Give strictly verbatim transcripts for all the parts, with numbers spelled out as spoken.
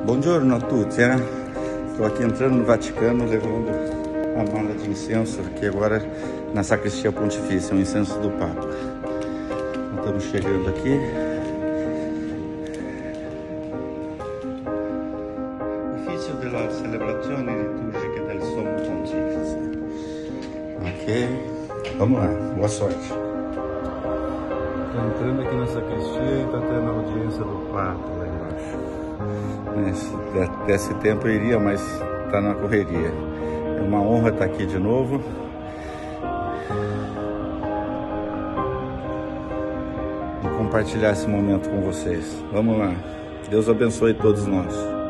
Buongiorno a tutti, eh? Estou aqui entrando no Vaticano, levando a mala de incenso, aqui agora na Sacristia Pontifícia, o incenso do Papa. Então, estamos chegando aqui. Ufficio della celebrazione liturgica del Sommo Pontifice. Ok, vamos lá, boa sorte. Estou entrando aqui na Sacristia e está tendo a audiência do Papa lá embaixo. Se desse tempo eu iria, mas está na correria. É uma honra estar aqui de novo. E compartilhar esse momento com vocês. Vamos lá. Deus abençoe todos nós.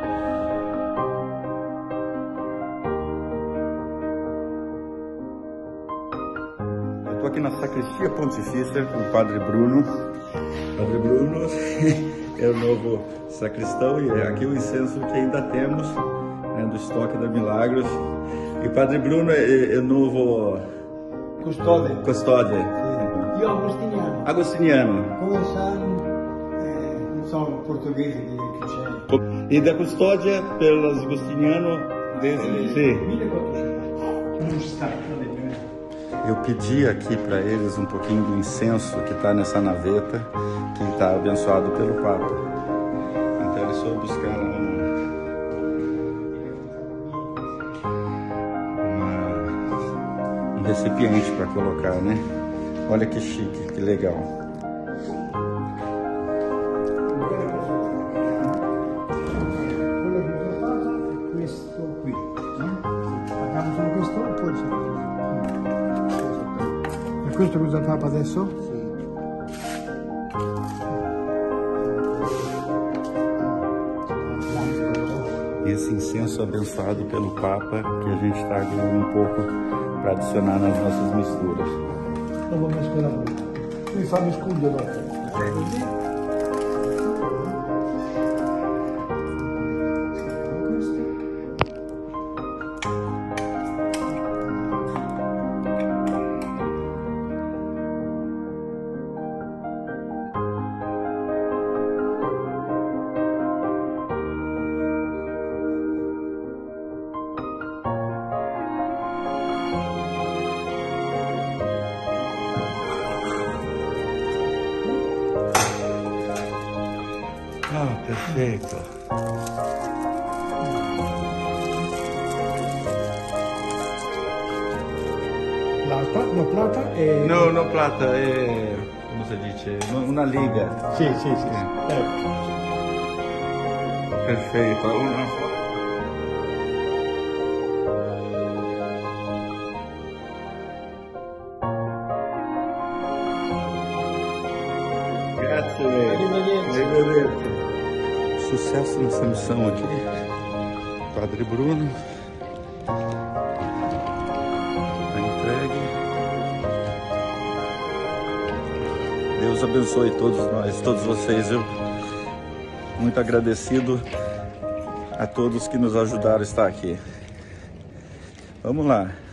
Eu estou aqui na Sacristia Pontifícia com o Padre Bruno. Padre Bruno é o novo sacristão e é aqui o incenso que ainda temos, né, do estoque da Milagros. E Padre Bruno é, é o novo custode. Custódio. Sì. Io agostiniano. Agostiniano. Come sanno, eh, non sono portoghese che c'è. E da custódia pelos agostiniano desde sì. millequattrocento. Non sta. Eu pedi aqui para eles um pouquinho do incenso que está nessa naveta, que está abençoado pelo Papa. Então eles foram buscar lá uma, um recipiente para colocar, né? Olha que chique, que legal. Questo qui, abbiamo solo questo e poi c'è. E questo cosa fa adesso? Sì. Esse incenso abençoado pelo Papa, que a gente está ganhando um pouco para adicionar nas nossas misturas. Non vou mescolar muito. Mi fa miscuglio dopo. Ah, perfeito. Plata? No, plata è... No, no plata, è... come si dice? Una liga. Sì, sì, sì. Ecco. Perfeito. Una... Grazie. Arrivederci. Arrivederci. Sucesso nessa missão aqui. Padre Bruno. Está entregue. Deus abençoe todos nós, todos vocês. Eu muito agradecido a todos que nos ajudaram a estar aqui. Vamos lá.